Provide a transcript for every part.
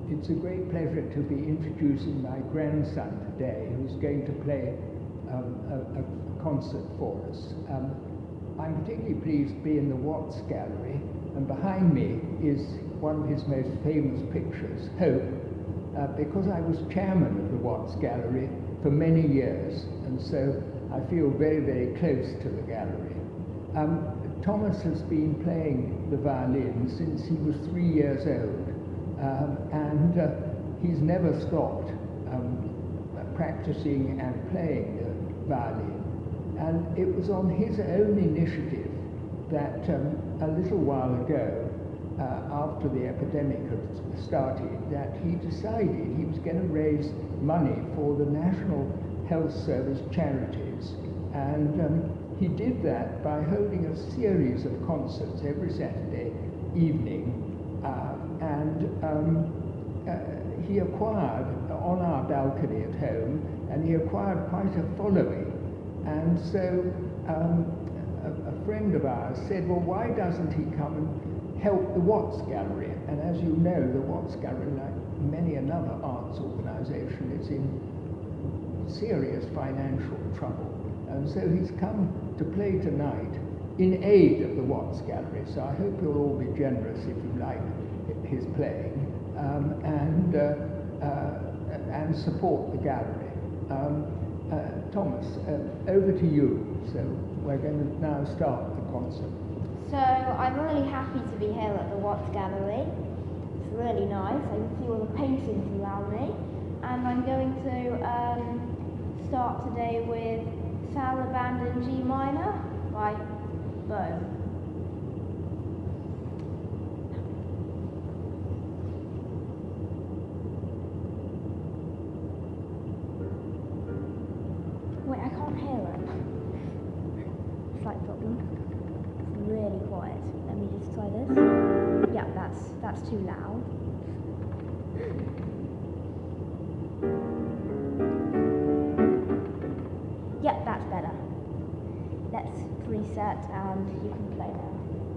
It's a great pleasure to be introducing my grandson today, who's going to play a concert for us. I'm particularly pleased to be in the Watts Gallery, and behind me is one of his most famous pictures, Hope, because I was chairman of the Watts Gallery for many years, and so I feel very, very close to the gallery. Thomas has been playing the violin since he was 3 years old, and he's never stopped practicing and playing the violin. And it was on his own initiative that a little while ago, after the epidemic had started, that he decided he was going to raise money for the National Health Service charities. And he did that by holding a series of concerts every Saturday evening. He acquired, on our balcony at home, and he acquired quite a following. And so a friend of ours said, well, why doesn't he come and help the Watts Gallery? And as you know, the Watts Gallery, like many another arts organization, is in serious financial trouble. And so he's come to play tonight in aid of the Watts Gallery. So I hope you'll all be generous if you like his playing, and support the gallery. Thomas, over to you. So we're going to now start the concert. So I'm really happy to be here at the Watts Gallery. It's really nice. I can see all the paintings around me. And I'm going to start today with Sal Abandon G minor by Bo. Wait, I can't hear it. Slight problem. It's really quiet. Let me just try this. Yeah, that's too loud. Yeah, that's better. Let's reset and you can play now.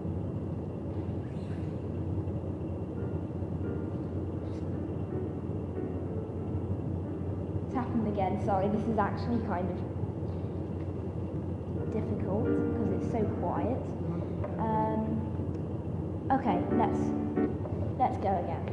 It's happened again, sorry, this is actually kind of difficult because it's so quiet. Okay, let's go again.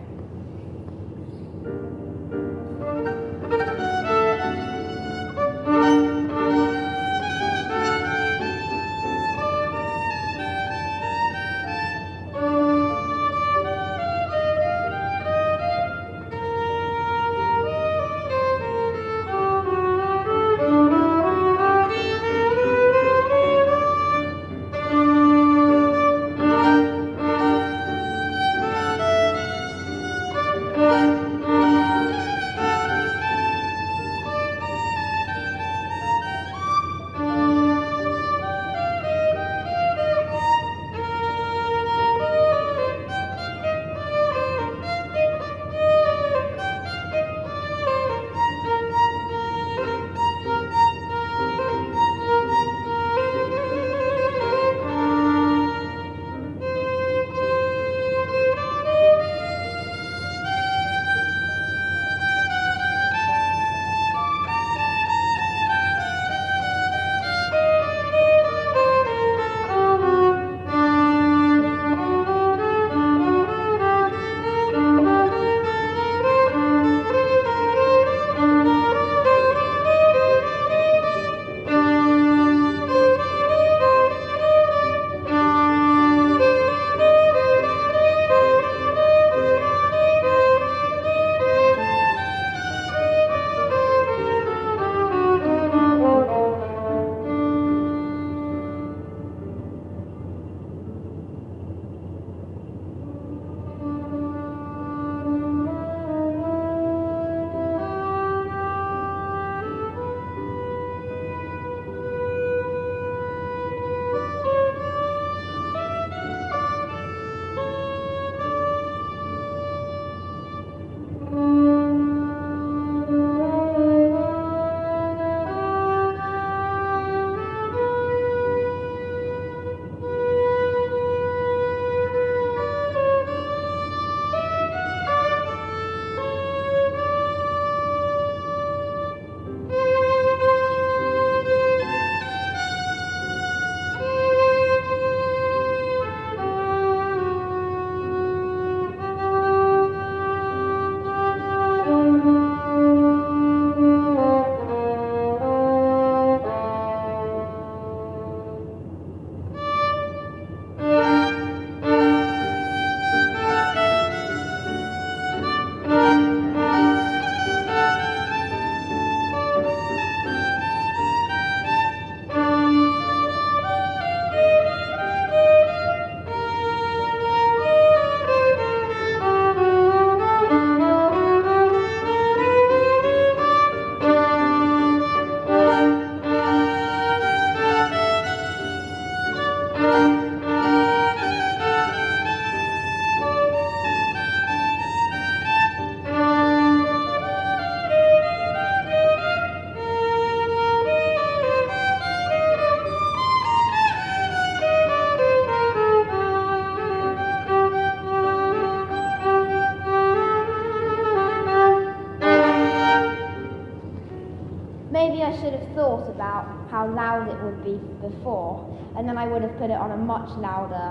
I should have thought about how loud it would be before, and then I would have put it on a much louder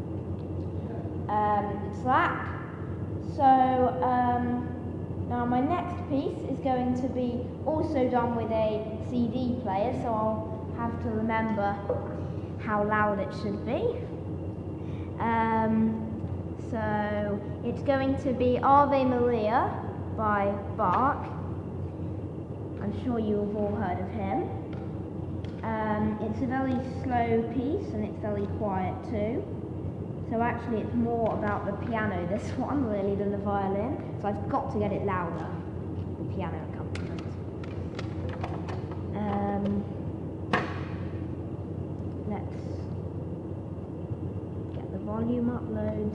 track. So now my next piece is going to be also done with a CD player, so I'll have to remember how loud it should be. So it's going to be Ave Maria by Bach. I'm sure you have all heard of him. It's a very slow piece and it's very quiet too. So actually it's more about the piano, this one, really, than the violin. So I've got to get it louder, the piano accompaniment. Let's get the volume up loads.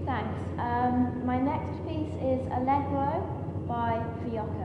Thanks. My next piece is Allegro by Fiocco.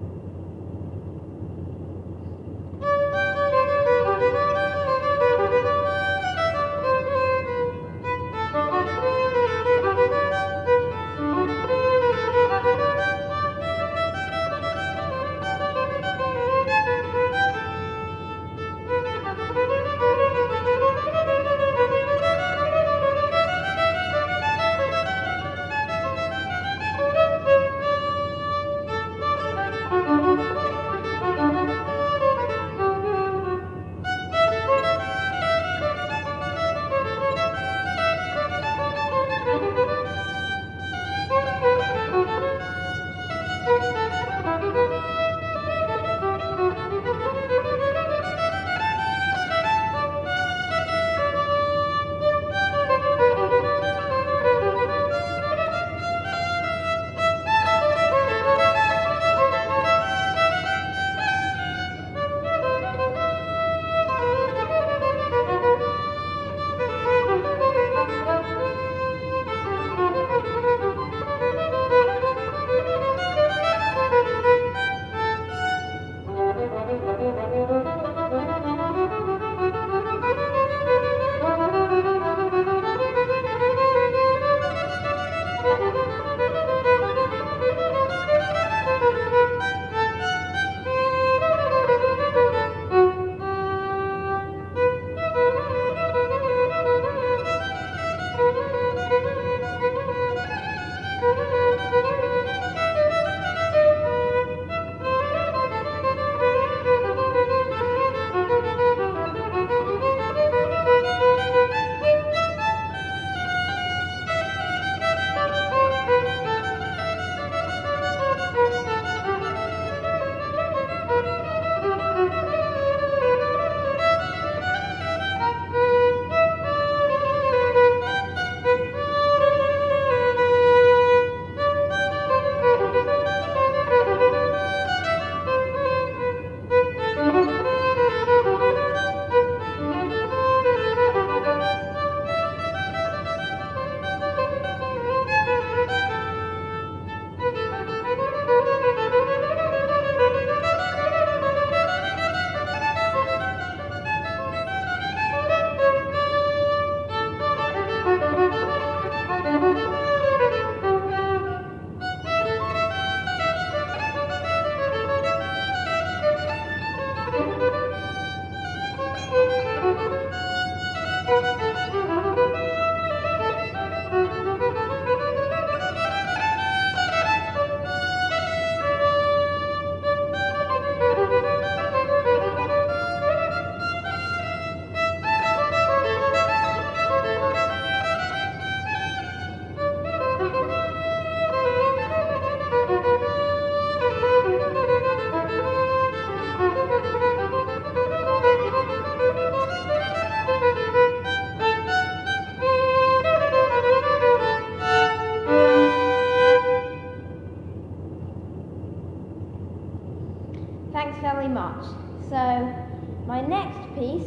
Thanks very much. So my next piece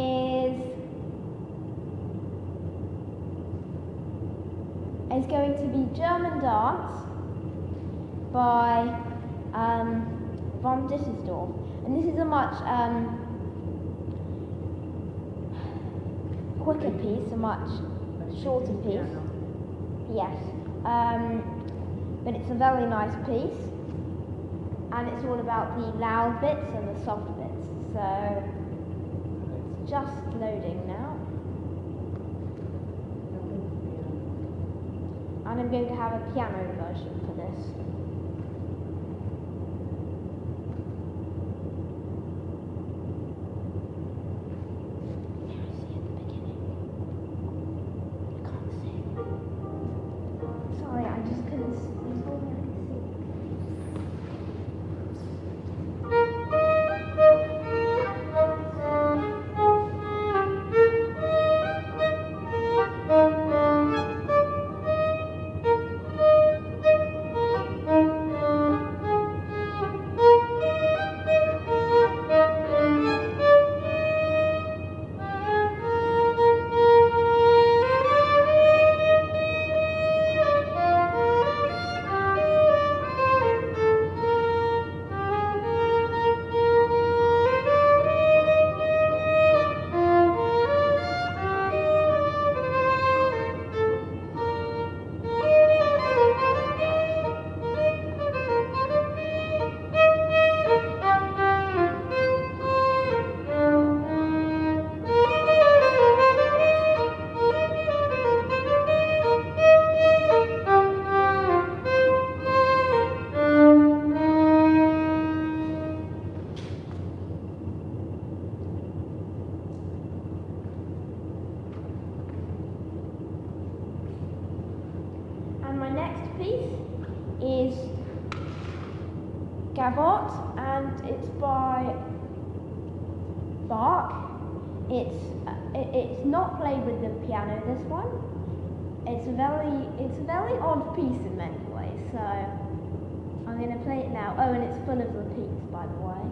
is going to be German Dance by von Düsseldorf. And this is a much quicker piece, a much shorter piece. Yes. But it's a very nice piece. And it's all about the loud bits and the soft bits. So it's just loading now. And I'm going to have a piano version for this. Sorry, I just couldn't see. It's all I could see. piece is Gavotte, and it's by Bach. It's not played with the piano, this one. It's a very odd piece in many ways, so I'm going to play it now. Oh, and it's full of repeats, by the way.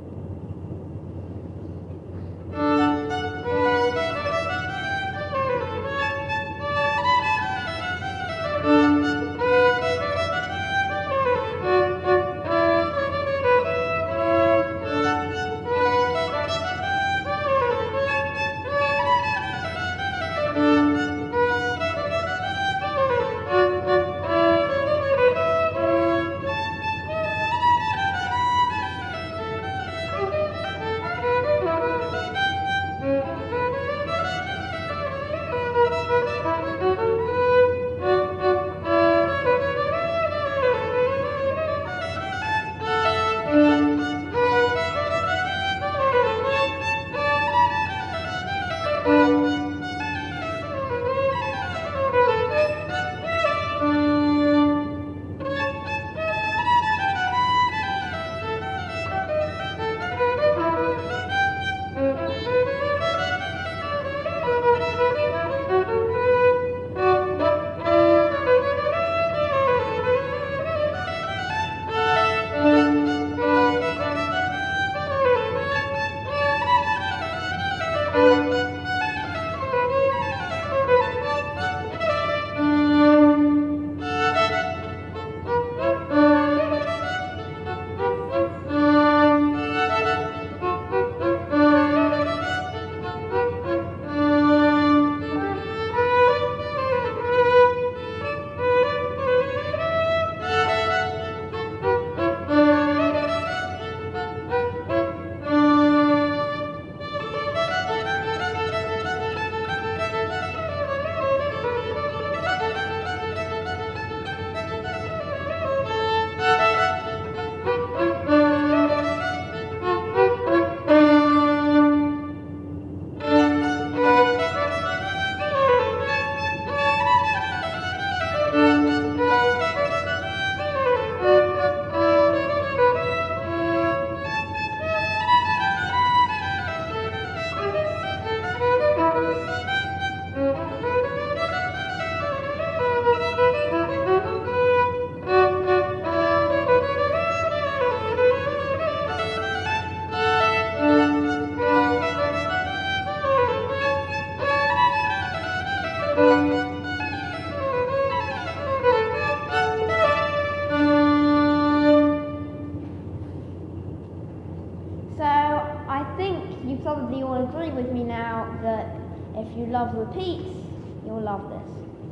Probably all agree with me now that if you love repeats, you'll love this.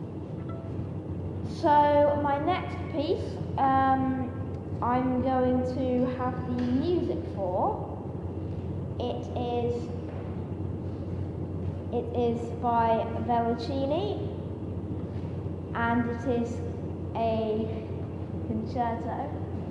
So my next piece, I'm going to have the music for. It is by Verrocchini, and it is a concerto.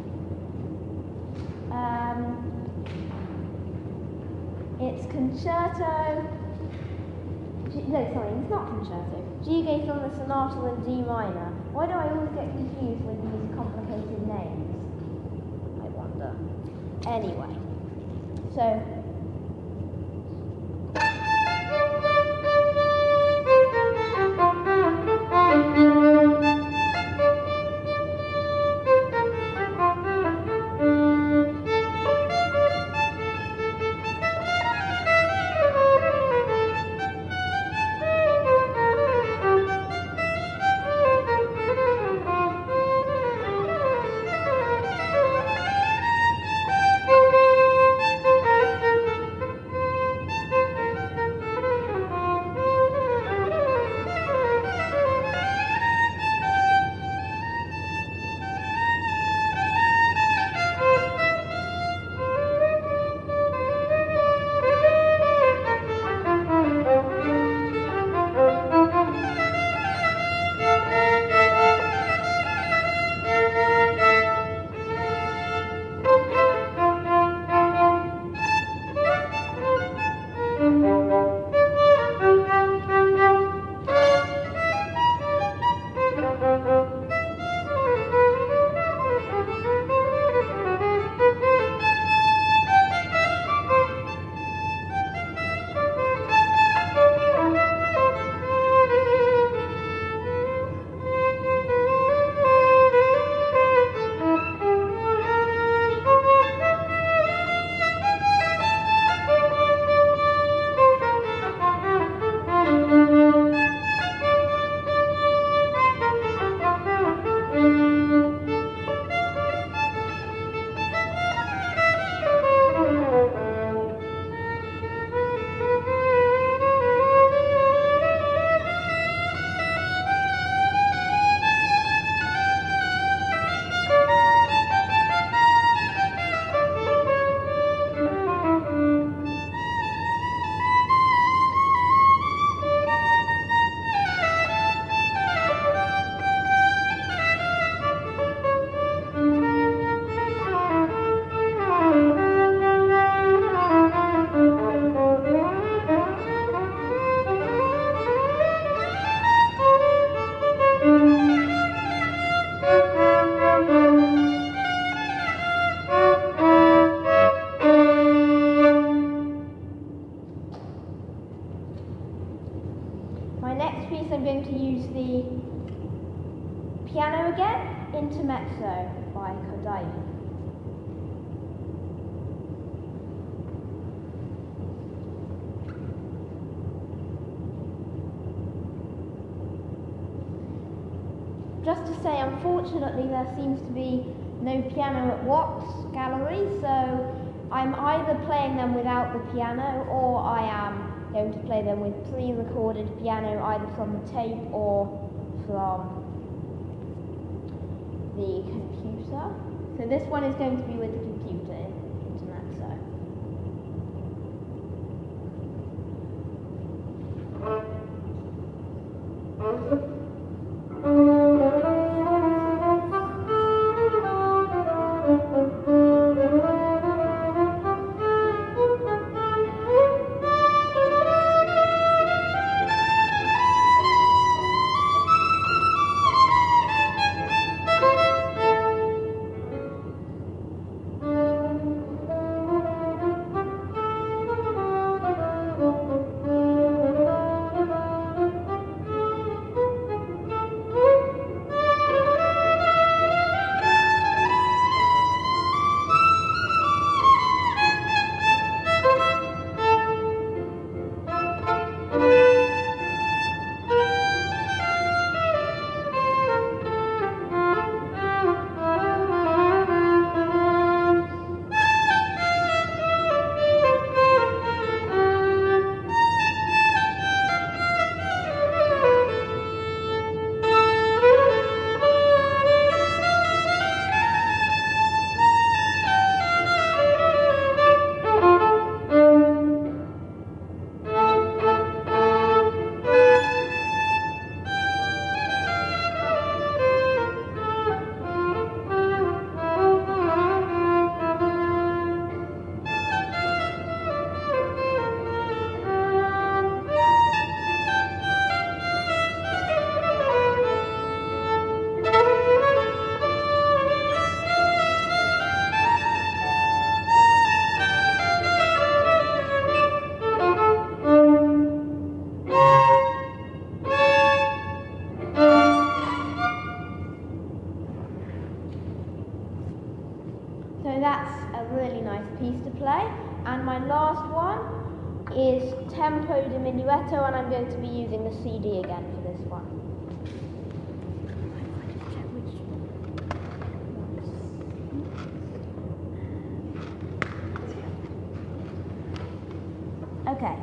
It's concerto, no sorry, it's not concerto, Fugue from the Sonata in D minor. Why do I always get confused with these complicated names? I wonder. Anyway, so Piano again, Intermezzo by Kodai. Just to say, unfortunately, there seems to be no piano at Watts Gallery, so I'm either playing them without the piano, or I am going to play them with pre-recorded piano, either from the tape or from the computer. So this one is going to be with the computer, Intermezzo. So that's a really nice piece to play. And my last one is Tempo di Minuetto, and I'm going to be using the CD again for this one. Okay.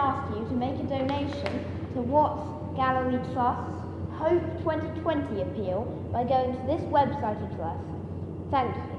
ask you to make a donation to Watts Gallery Trust's Hope 2020 appeal by going to this website address. Thank you.